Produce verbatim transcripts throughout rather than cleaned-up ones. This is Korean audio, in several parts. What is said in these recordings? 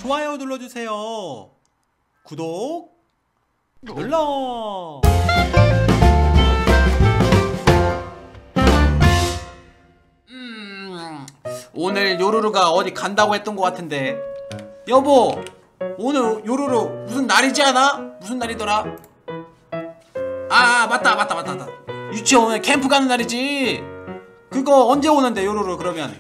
좋아요 눌러주세요. 구독 눌러. 음, 오늘 요루루가 어디 간다고 했던 것 같은데. 여보, 오늘 요루루 무슨 날이지 않아? 무슨 날이더라? 아, 맞다 맞다 맞다 맞다. 유치원 오늘 캠프 가는 날이지. 그거 언제 오는데 요루루? 그러면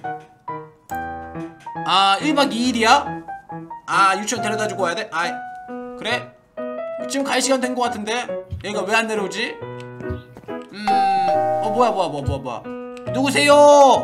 아 일박 이일이야? 아 유치원 데려다주고 와야 돼? 아 그래? 지금 갈 시간 된 것 같은데 얘가 왜 안 내려오지? 음... 어 뭐야 뭐야 뭐야 뭐야 뭐야 누구세요?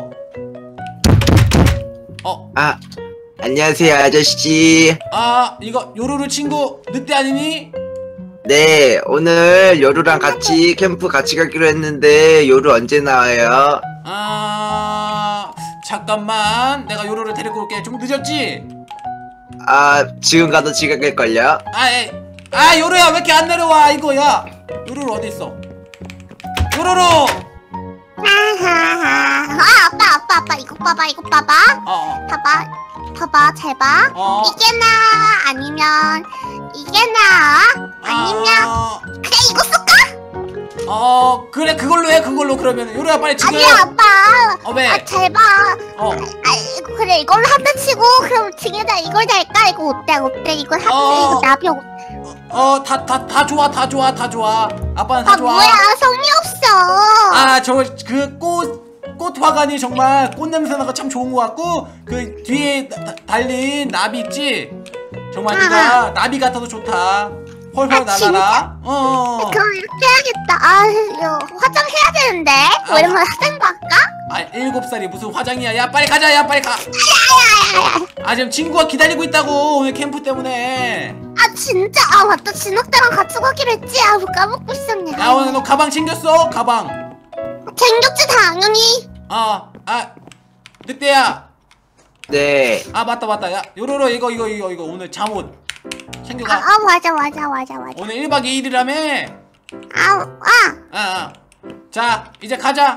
어? 아 안녕하세요 아저씨. 아 이거 요루루 친구 늑대 아니니? 네, 오늘 요루랑 같이 캠프 같이 가기로 했는데 요루 언제 나와요? 아... 잠깐만 내가 요루를 데리고 올게. 좀 늦었지? 아 지금 가도 지각일걸요? 아, 에이. 아 요루야 왜 이렇게 안 내려와 이거. 야 요루루 어딨어? 요루루! 하하하. 아 아빠 아빠 아빠 이거 봐봐 이거 봐봐. 어, 어. 봐봐 봐봐 잘 봐. 어. 이게 나 아니면 이게 나 아니면 아... 그래 이거 쓸까? 어 그래 그걸로 해. 그걸로. 그러면 요루야 빨리 지금. 아니야 아빠. 어 왜? 아 잘 봐. 어. 아 이거 그래 이걸로 한다 치고 그럼 등에다 이걸 달까? 이거 어때 어때 이걸 하면 어. 이거 나비 어 어 다 다 다 좋아 다 좋아 다 좋아. 아빠는 다 아 좋아. 뭐야 성의 없어. 아 저 그 꽃 꽃 화관이 정말 꽃 냄새 나고 참 좋은 것 같고 그 뒤에 다, 달린 나비 있지? 정말 아. 네가 나비 같아도 좋다. 헐헐 아, 날아라. 어. 그럼 이렇게 해야겠다. 아 이거 화장해야 되는데. 아. 오랜만에 화장도 할까? 아 일곱 살이 무슨 화장이야. 야 빨리 가자. 야 빨리 가. 아 지금 친구가 기다리고 있다고 오늘 캠프 때문에. 아 진짜 아 맞다 진흙대랑 같이 가기로 했지. 아 까먹고 있었네. 야 오늘 너 가방 챙겼어? 가방. 챙겼지 당연히. 아, 아, 늑대야. 네. 아 맞다 맞다. 야 요로로 이거 이거 이거 이거 오늘 잠옷 챙겨가. 아, 아 맞아 맞아 맞아 맞아. 오늘 일박 이일이라며. 아 아. 아, 아. 자 이제 가자.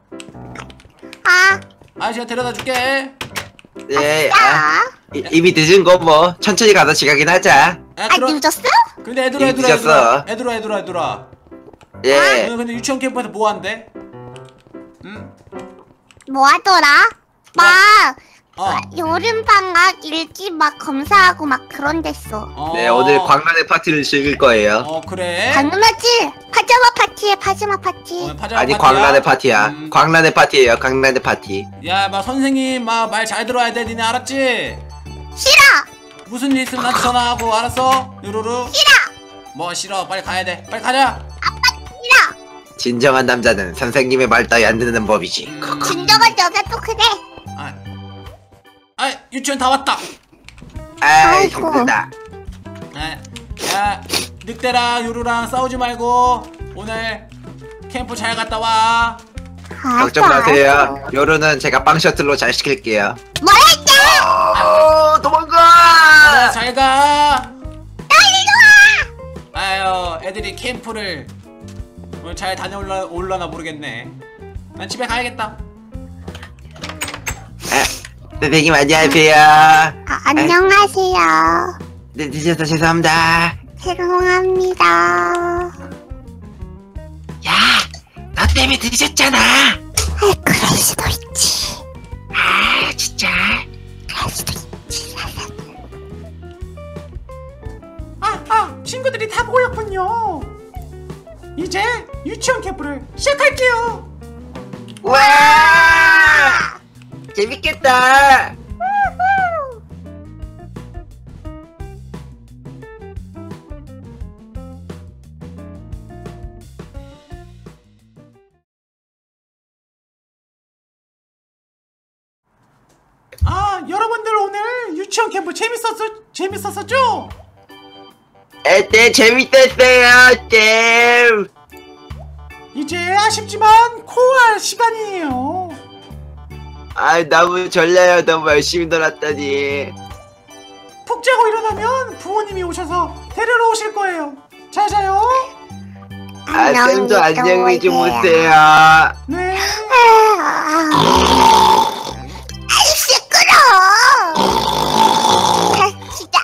아. 아저씨가 데려다 줄게. 네. 아싸. 아, 이, 이미 늦은 거 뭐 천천히 가서 지각이나 하자. 야, 아 그럼 늦었어? 근데 애들아 이미 애들아 늦었어. 애들아 애들아 애들아 애들아. 예. 오늘 근데 유치원 캠프에서 뭐 한대? 응? 뭐 하더라? 막 어. 여름방학 일기 막 검사하고 막 그런 데써. 어. 네, 오늘 광란의 파티를 즐길 거예요. 어 그래. 당연하지. 파자마 파티에 파자마 파티. 오늘 파자마 아니 파티야? 광란의 파티야. 음. 광란의 파티예요. 광란의 파티. 야, 막 선생님 막 말 잘 들어야 돼. 니네 알았지? 싫어. 무슨 일 있으면 나한테 전화하고. 알았어? 요로루. 싫어. 뭐 싫어. 빨리 가야 돼. 빨리 가자. 싫어. 진정한 남자는 선생님의 말 따위 안 듣는 법이지. 음. 진정한 여자도 그래. 아, 아 유치원 다 왔다. 아이 아이고. 힘들다. 아, 야 늑대랑 요루랑 싸우지 말고 오늘 캠프 잘 갔다 와. 걱정 마세요. 요루는 제가 빵 셔틀로 잘 시킬게요. 뭐랬지? 어, 도망가! 아, 잘 가. 빨리 와. 아유 애들이 캠프를 오늘 잘 다녀올라 올라나 모르겠네. 난 집에 가야겠다. 아, 선생님 안녕하세요. 아, 안녕하세요. 네, 늦어서 죄송합니다. 죄송합니다. 야, 너 때문에 늦었잖아. 아, 그럴 수도 있지. 아, 진짜. 그럴 수도 있지. 아, 아 친구들이 다 모였군요. 이제 유치원 캠프를 시작할게요. 와, 재밌겠다. 아 여러분들 오늘 유치원 캠프 재밌었어 재밌었었죠? 에, 네, 재밌었어요, 쌤. 이제 아쉽지만 코알 시간이에요. 아, 너무 졸려요. 너무 열심히 놀았더니. 푹 자고 일어나면 부모님이 오셔서 데리러 오실 거예요. 잘 자요. 아, 쌤도 안녕히 주무세요. 네. 아이 시끄러. 진짜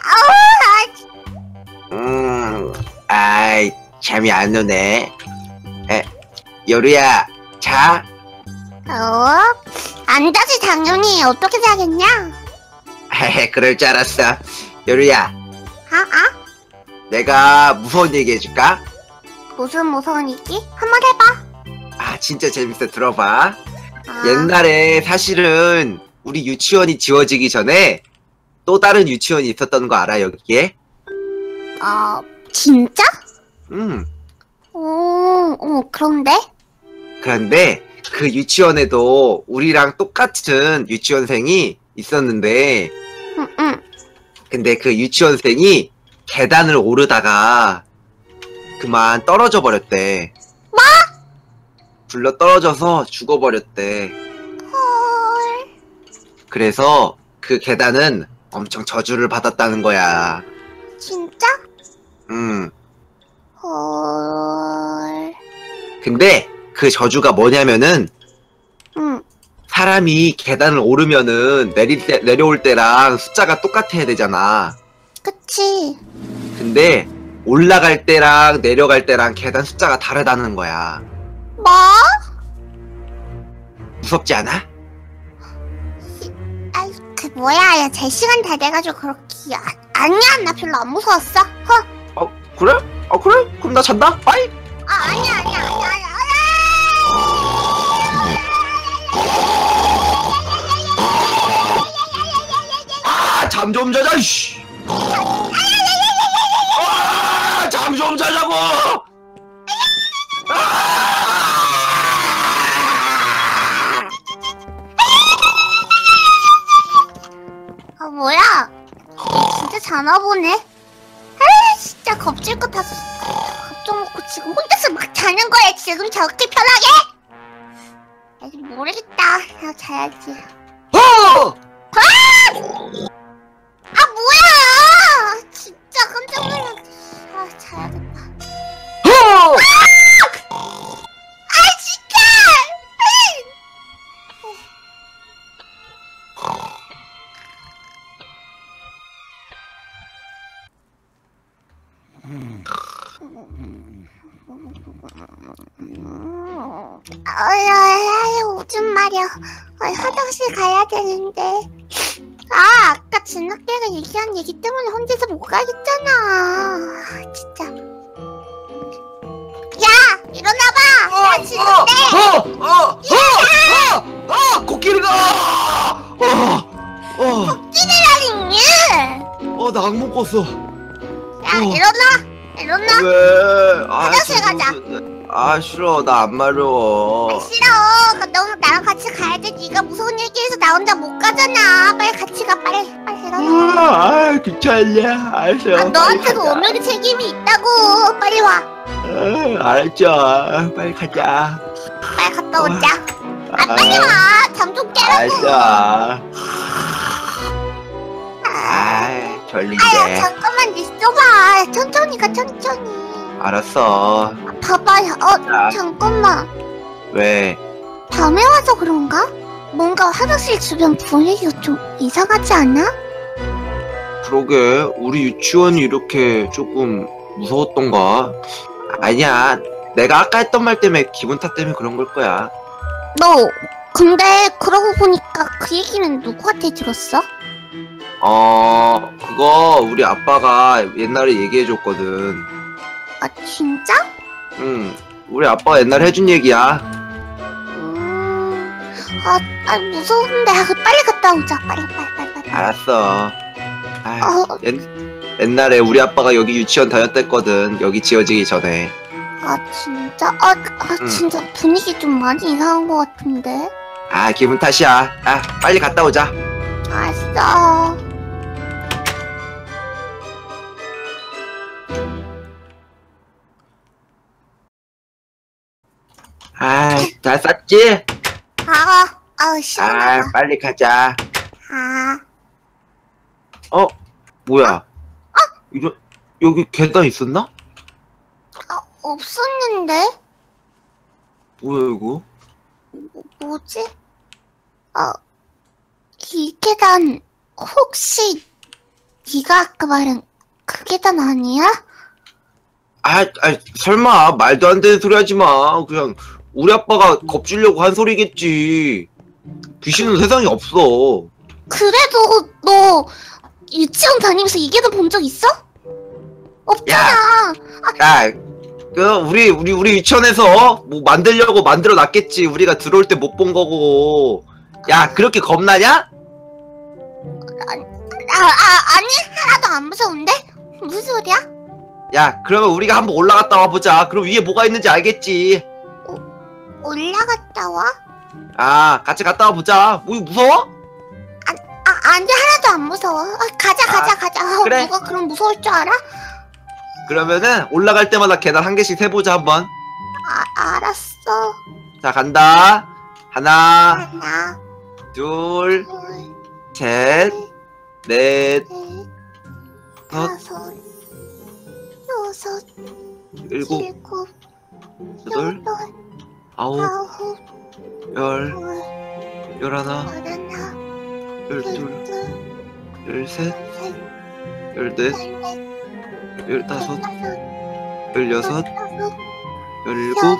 잠이 안 오네. 에, 요루야, 자. 어? 안 자지 당연히. 어떻게 자겠냐? 헤헤, 그럴 줄 알았어. 요루야, 아? 아? 내가 무서운 얘기 해줄까? 무슨 무서운 얘기? 한번 해봐. 아, 진짜 재밌어. 들어봐. 아. 옛날에 사실은 우리 유치원이 지워지기 전에 또 다른 유치원이 있었던 거 알아, 여기에? 어, 진짜? 음. 오, 어, 그런데? 그런데 그 유치원에도 우리랑 똑같은 유치원생이 있었는데, 응, 응. 근데 그 유치원생이 계단을 오르다가 그만 떨어져 버렸대. 뭐? 굴러 떨어져서 죽어버렸대. 헐. 그래서 그 계단은 엄청 저주를 받았다는 거야. 진짜? 음. 헐. 근데 그 저주가 뭐냐면은 응. 사람이 계단을 오르면은 내릴 때, 내려올 때랑 숫자가 똑같아야 되잖아. 그치. 근데 올라갈 때랑 내려갈 때랑 계단 숫자가 다르다는 거야. 뭐? 무섭지 않아? 아이, 그 뭐야. 야, 제 시간 다 돼가지고 그렇게. 아, 아니야, 나 별로 안 무서웠어. 허. 어, 그래? 어, 그래? 그럼 나 잔다? 빠이! 아, 아니야, 아니야, 아니야, 아니야. 아, 잠 좀 자자, 이씨! 아, 잠 좀 자자고! 아, 뭐야? 진짜 자나 보네. 아, 진짜 겁질 것 다 걱정 먹고 지금 혼자서 막 자는 거야. 지금 저렇게 편하게? 아직 모르겠다. 그냥 자야지. 어! 아, 뭐야! 진짜 깜짝 놀랐네. 아, 자야겠다. 어! 아, 진짜! 아야, 오줌 마려. 아, 화장실 가야 되는데. 아, 아까 진학대가 얘기한 얘기 때문에 혼자서 못 가겠잖아. 아, 진짜. 야, 일어나봐. 야, 진학대. 어! 어! 어! 어! 어! 코끼리가! 어! 어! 찌르라니. 어, 나 악몽 꿨어. 야, 어. 일어나. 일어나. 왜? 아, 화장실 지금 가자. 무슨- 아, 싫어. 나 안 마려워. 아, 싫어. 너 나랑 같이 가야 돼. 네가 무서운 얘기해서 나 혼자 못 가잖아. 빨리 같이 가. 빨리, 빨리 일어나. 아, 귀찮냐. 알았어. 아, 너한테도 오늘의 책임이 있다고. 빨리 와. 아, 알았죠. 빨리 가자. 빨리 갔다 오자. 아, 아, 빨리 와. 잠 좀 깨라고. 알았어. 아, 아, 아야, 졸린데. 잠깐만 있어봐. 천천히 가, 천천히. 알았어. 아, 봐봐. 어, 자. 잠깐만. 왜? 밤에 와서 그런가? 뭔가 화장실 주변 분위기가 좀 이상하지 않아? 그러게, 우리 유치원이 이렇게 조금 무서웠던가? 아니야. 내가 아까 했던 말 때문에 기분 탓 때문에 그런 걸 거야. 너, 근데 그러고 보니까 그 얘기는 누구한테 들었어? 어, 그거 우리 아빠가 옛날에 얘기해줬거든. 아, 진짜? 응, 우리 아빠가 옛날에 해준 얘기야. 음... 아, 아 무서운데. 아, 빨리 갔다 오자. 빨리, 빨리, 빨리, 빨리. 알았어. 아, 어. 옛, 옛날에 우리 아빠가 여기 유치원 다녔댔거든. 여기 지어지기 전에. 아, 진짜? 아, 아 응. 진짜 분위기 좀 많이 이상한 것 같은데? 아, 기분 탓이야. 아, 빨리 갔다 오자. 알았어. 아, 잘 쌌지? 아, 아, 아, 시원하다. 빨리 가자. 아, 어? 뭐야? 이거, 여기 계단 있었나? 아, 없었는데? 뭐야, 이거? 뭐, 뭐지? 어, 이 계단 혹시 네가 아까 말한 그 계단 아니야? 아, 아, 아, 설마 말도 안 되는 소리 하지 마. 그냥 우리 아빠가 겁주려고 한 소리겠지. 귀신은 세상에 없어. 그래도 너 유치원 다니면서 이게도 본 적 있어? 없잖아. 야, 그 우리 우리 우리 유치원에서 뭐 만들려고 만들어 놨겠지. 우리가 들어올 때 못 본 거고. 야, 그렇게 겁나냐? 아, 아, 아니 하나도 안 무서운데? 무슨 소리야? 야, 그러면 우리가 한번 올라갔다 와보자. 그럼 위에 뭐가 있는지 알겠지. 올라갔다 와? 아, 같이 갔다 와보자. 뭐 무서워? 아, 아니 하나도 안 무서워. 아, 가자 가자 아, 가자. 아, 그래. 누가 그럼 무서울 줄 알아? 그러면은 올라갈 때마다 계단 한 개씩 세보자 한번. 아, 알았어. 자, 간다. 하나, 하나, 둘, 둘, 셋, 넷, 넷, 다섯, 다섯, 여섯, 일곱, 일곱, 여덟, 여덟, 아홉, 아홉, 열, 열, 열하나, 열하나, 열둘, 열둘, 열셋, 셋, 열넷, 열넷, 열다섯, 열다섯, 열여섯, 열여섯, 열일곱,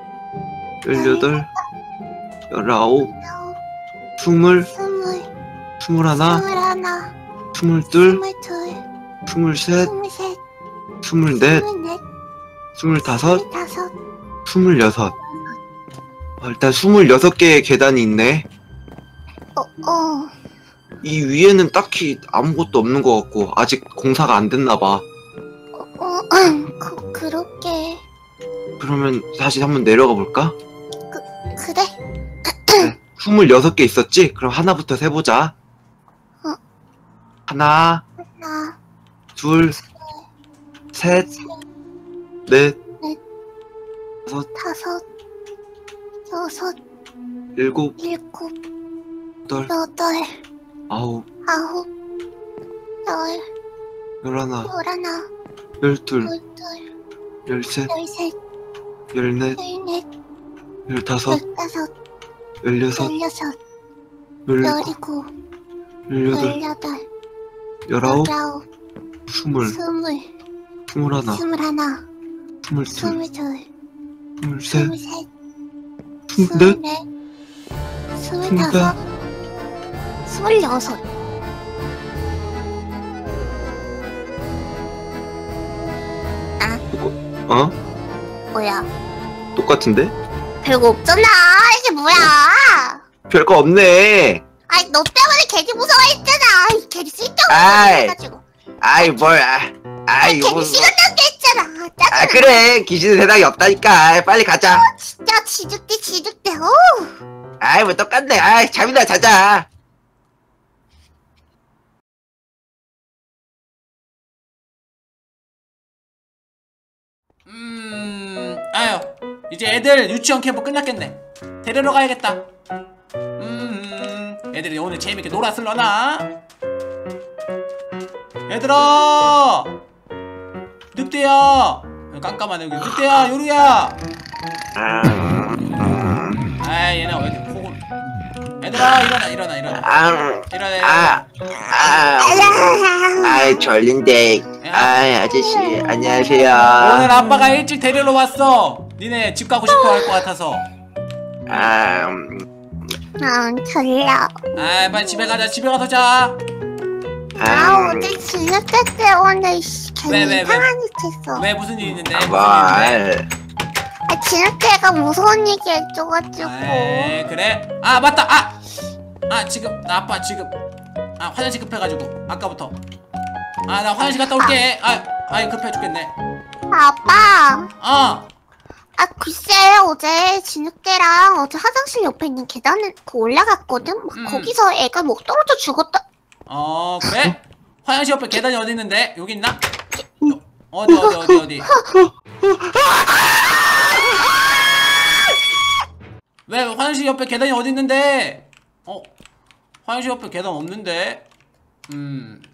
열여덟, 열아홉, 열아홉, 스물, 스물, 스물하나, 스물하나, 스물둘, 스물둘, 스물셋, 스물셋, 스물넷, 스물넷, 스물다섯, 스물다섯, 스물여섯. 아, 일단 스물여섯 개의 계단이 있네. 어, 어, 이 위에는 딱히 아무것도 없는 것 같고 아직 공사가 안 됐나 봐. 어, 그, 그렇게, 그러면 다시 한번 내려가 볼까? 그래? 네, 스물여섯 개 있었지? 그럼 하나부터 세보자. 어. 하나, 하나, 둘, 셋, 넷, 다섯, 다섯, 여섯, 일곱, 일곱, 여덟, 여덟, 아홉, 아홉, 열, 열하나, 열하나, 열둘, 열둘, 열셋, 열셋, 열넷, 열넷, 열다섯, 열다섯, 열여섯, 열여섯, 열일곱, 열일곱, 열여덟, 열여덟, 열아홉, 열아홉, 스물, 스물, 스물하나, 스물하나, 스물둘, 스물둘, 스물셋, 스물셋, 스물넷, 스물넷, 스물다섯, 스물여섯. 어? 뭐야? 똑같은데? 별거 없잖아. 이게 뭐야? 별거 없네. 아이 너 때문에 괜히 무서워했잖아. 괜히 쓸데없는 아이. 소리 해가지고. 아이 뭘 아, 아이 괜히 뭐, 시간 낭비했잖아. 짜증나. 아 그래 귀신 세상에 없다니까 빨리 가자. 진짜 지죽대 지죽대. 어. 아이 뭐 똑같네. 아이 잠이나 자자. 음, 아유, 이제 애들 유치원 캠프 끝났겠네. 데리러 가야겠다. 음, 애들이 오늘 재밌게 놀았을려나? 얘들아! 늑대야! 깜깜하네 여기. 늑대야, 요루야! 아이, 얘네 왜 이렇게 폭을. 얘들아, 일어나, 일어나, 일어나. 아, 일어나, 일어나. 아, 아, 아이 졸린데. 아이 아저씨 안녕하세요. 오늘 아빠가 일찍 데리러 왔어. 니네 집 가고 싶어 할 것 같아서. 아, 음, 아 졸려. 아, 빨리 집에 가자. 집에 가서 자. 아 아, 어제 지죽대 때문에 씨, 왜, 괜히 왜, 왜? 이상한 짓 했어. 왜 무슨 일 있는데? 무슨 일 있는데? 뭘? 아 지죽대가 무서운 얘기 해줘가지고. 에이, 그래? 아, 맞다. 아, 아 지금 나 아빠 지금 아 화장실 급해가지고 아까부터. 아, 나 화장실 갔다 올게. 아, 아 급해 죽겠네. 아빠. 어. 아 글쎄 어제 진흙대랑 어제 화장실 옆에 있는 계단을 그 올라갔거든? 막 음. 거기서 애가 뭐 떨어져 죽었다. 어, 그래? 화장실 옆에 계단이 어디 있는데? 여기 있나? 여, 어디 어디 어디 어디? 왜 화장실 옆에 계단이 어디 있는데? 어? 화장실 옆에 계단 없는데? 음.